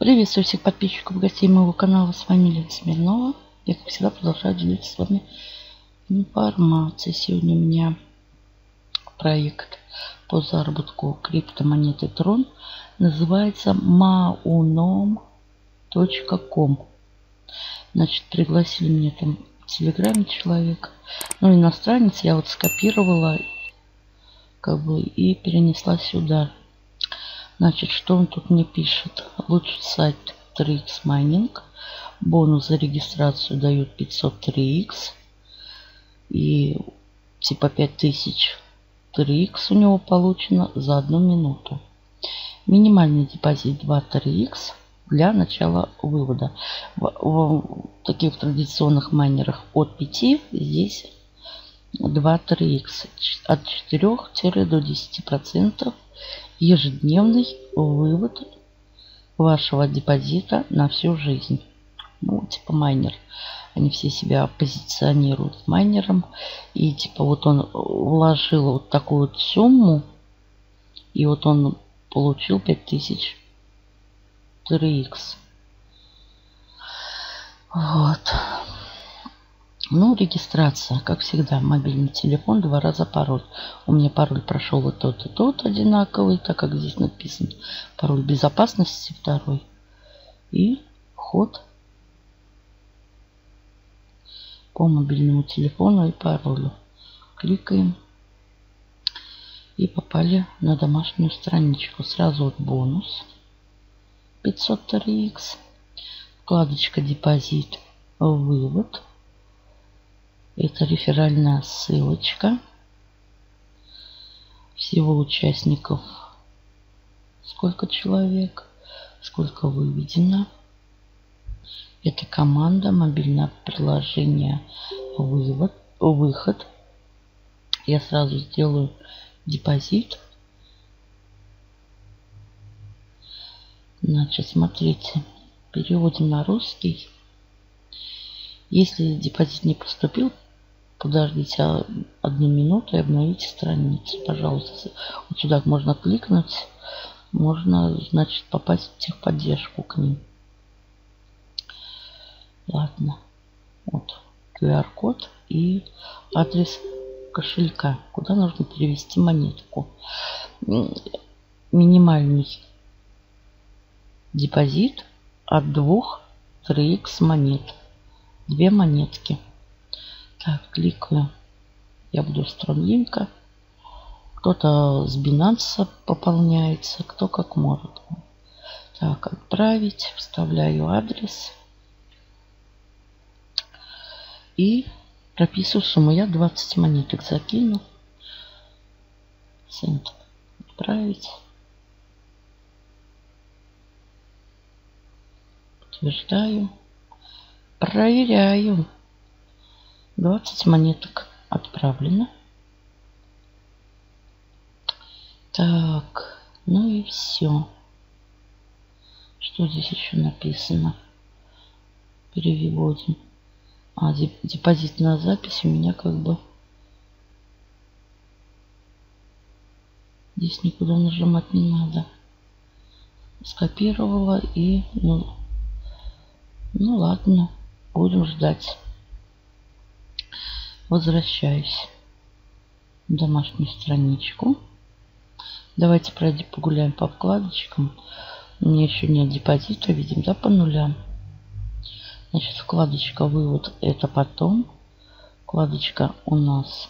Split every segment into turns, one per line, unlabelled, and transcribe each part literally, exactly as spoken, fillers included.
Приветствую всех подписчиков, гостей моего канала. С вами Лена Смирнова. Я, как всегда, продолжаю делиться с вами информацией. Сегодня у меня проект по заработку криптомонеты Трон. Называется мауном точка ком. Значит, пригласили меня там в Телеграме человек. Ну, иностранец. Я вот скопировала как бы и перенесла сюда. Значит, что он тут мне пишет? Лучший сайт три икс Mining. Бонус за регистрацию дают пятьсот три икс. И типа пять тысяч три икс у него получено за одну минуту. Минимальный депозит два-три икс для начала вывода. В, в таких традиционных майнерах от пяти, здесь два-три икс. От четырёх до десяти процентов ежедневный вывод вашего депозита на всю жизнь. Ну, типа майнер. Они все себя позиционируют майнером. И типа вот он вложил вот такую вот сумму. И вот он получил пять тысяч три икс. Вот. Ну, регистрация, как всегда, мобильный телефон, два раза пароль. У меня пароль прошел вот тот и тот одинаковый, так как здесь написан пароль безопасности второй. И вход по мобильному телефону и паролю. Кликаем. И попали на домашнюю страничку. Сразу вот бонус. пятьсот три икс. Вкладочка депозит. Вывод. Это реферальная ссылочка. Всего участников сколько человек, сколько выведено. Это команда, мобильное приложение, вывод, выход. Я сразу сделаю депозит. Значит, смотрите, переводим на русский. Если депозит не поступил, подождите одну минуту и обновите страницу, пожалуйста. Вот сюда можно кликнуть, можно, значит, попасть в техподдержку к ним. Ладно, вот ку ар код и адрес кошелька, куда нужно перевести монетку. Минимальный депозит от двух-три икс монет. Две монетки. Так, кликаю. Я буду с Тронлинка. Кто-то с Binance пополняется, кто как может. Так, отправить. Вставляю адрес. И прописываю сумму. Я двадцать монеток закину. Цент. Отправить. Подтверждаю. Проверяю. двадцать монеток отправлено. Так, ну и все. Что здесь еще написано? Переводим. А, депозитная запись у меня как бы... Здесь никуда нажимать не надо. Скопировала и... Ну, ну ладно, будем ждать. Возвращаюсь в домашнюю страничку. Давайте пройдем, погуляем по вкладочкам. У меня еще нет депозита, видим, да, по нулям. Значит, вкладочка вывод это потом. Вкладочка у нас.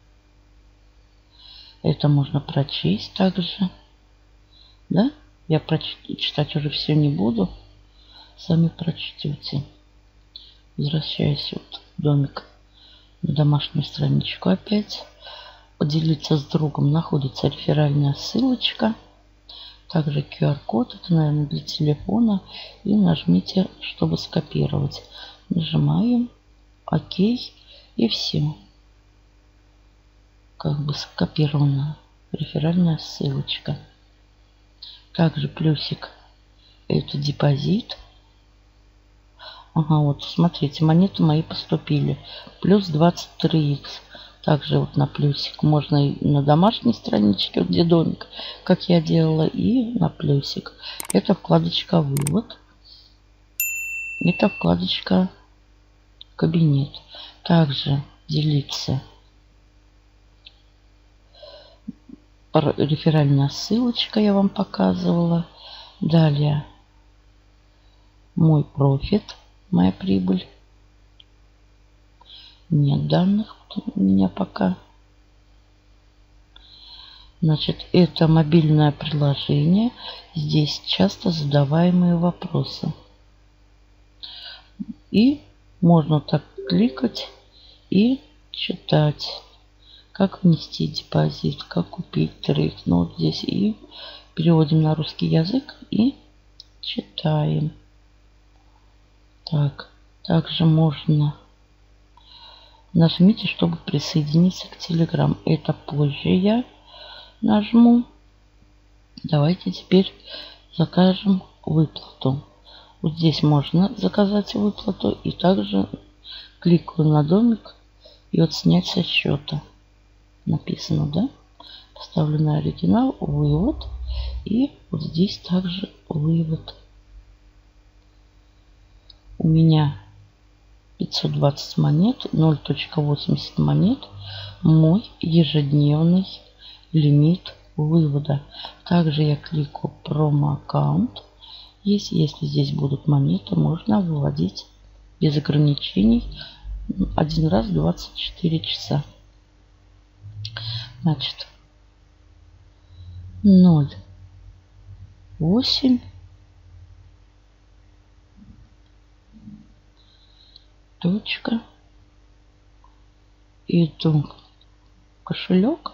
Это можно прочесть также. Да? Я прочитать уже все не буду. Сами прочтете. Возвращаюсь вот в домик. На домашнюю страничку опять. Поделиться с другом находится реферальная ссылочка. Также ку ар код. Это, наверное, для телефона. И нажмите, чтобы скопировать. Нажимаем. Окей. И все. Как бы скопирована реферальная ссылочка. Также плюсик. Это депозит. Ага, вот смотрите, монеты мои поступили. Плюс двадцать три икс. Также вот на плюсик можно и на домашней страничке, где домик, как я делала, и на плюсик. Это вкладочка «Вывод». Это вкладочка «Кабинет». Также делиться. Реферальная ссылочка я вам показывала. Далее мой профит, моя прибыль. Нет данных у меня пока. Значит, это мобильное приложение. Здесь часто задаваемые вопросы. И можно так кликать и читать. Как внести депозит, как купить трейд. Ну вот здесь и переводим на русский язык и читаем. Так, также можно... Нажмите, чтобы присоединиться к Telegram. Это позже я нажму. Давайте теперь закажем выплату. Вот здесь можно заказать выплату. И также кликаю на домик. И вот снять со счета. Написано, да? Поставлю на оригинал. Вывод. И вот здесь также вывод. У меня пятьсот двадцать монет, ноль целых восемьдесят монет, мой ежедневный лимит вывода. Также я кликаю промо-аккаунт. Если, если здесь будут монеты, можно выводить без ограничений один раз в двадцать четыре часа. Значит, ноль восемь точка. Иду в кошелек.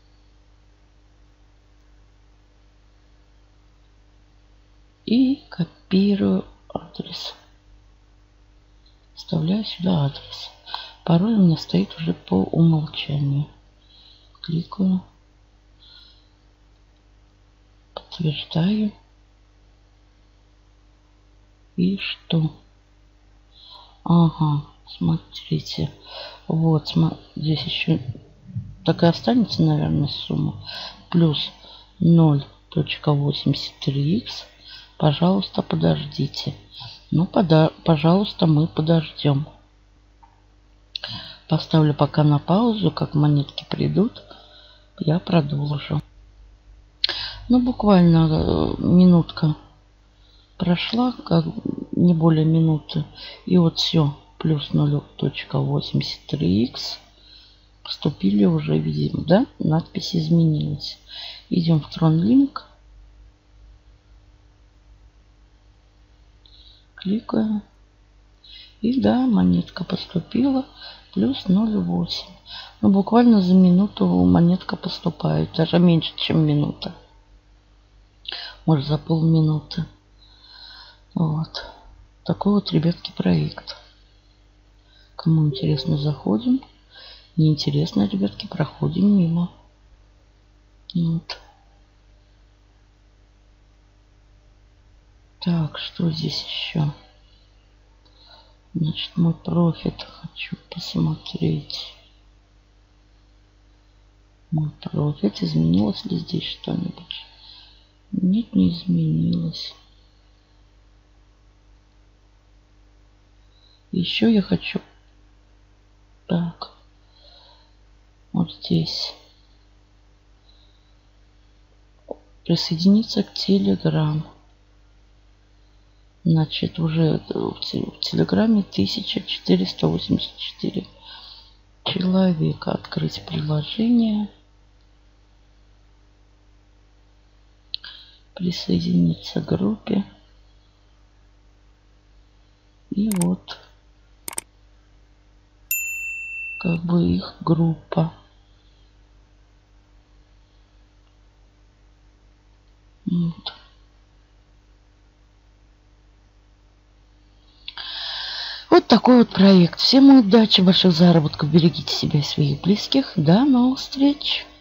И копирую адрес. Вставляю сюда адрес. Пароль у меня стоит уже по умолчанию. Кликаю. Подтверждаю. И что? Ага, смотрите. Вот, здесь еще так и останется, наверное, сумма. Плюс ноль целых восемьдесят три икс. Пожалуйста, подождите. Ну, пода пожалуйста, мы подождем. Поставлю пока на паузу, как монетки придут, я продолжу. Ну, буквально минутка прошла, как не более минуты. И вот все, плюс ноль целых восемьдесят три икс. Поступили уже, видим, да? Надпись изменилась. Идем в TronLink. Кликаю. И да, монетка поступила. Плюс ноль целых восемь. Ну, буквально за минуту монетка поступает. Даже меньше, чем минута. Может, за полминуты. Вот. Такой вот, ребятки, проект. Кому интересно, заходим. Неинтересно, ребятки, проходим мимо. Вот. Так, что здесь еще? Значит, мой профит хочу посмотреть. Мой профит. Изменилось ли здесь что-нибудь? Нет, не изменилось. Еще я хочу... Так. Вот здесь. Присоединиться к Telegram. Значит, уже в Телеграме тысяча четыреста восемьдесят четыре человека. Открыть приложение. Присоединиться к группе. И вот. Как бы их группа. Вот. Вот такой вот проект. Всем удачи, больших заработков. Берегите себя и своих близких. До новых встреч.